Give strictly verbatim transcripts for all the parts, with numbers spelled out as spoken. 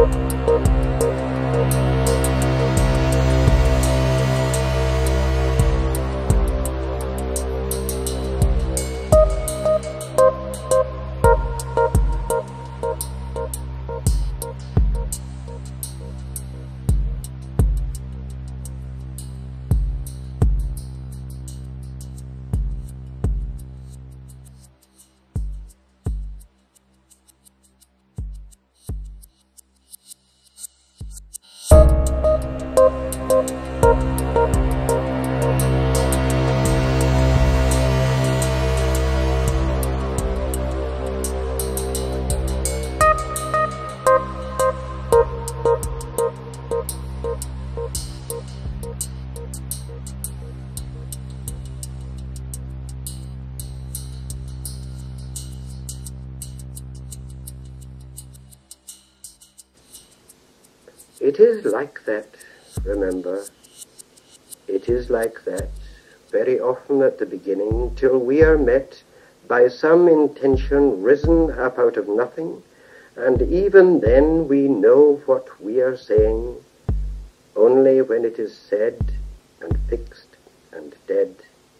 It is like that, remember. It is like that, very often at the beginning, till we are met by some intention risen up out of nothing, and even then we know what we are saying, only when it is said and fixed and dead.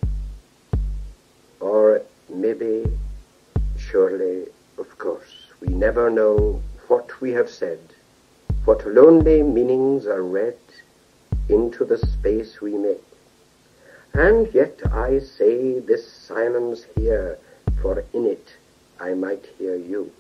Or maybe, surely, of course, we never know what we have said, what lonely meanings are read into the space we make. And yet I say this silence here, for in it I might hear you.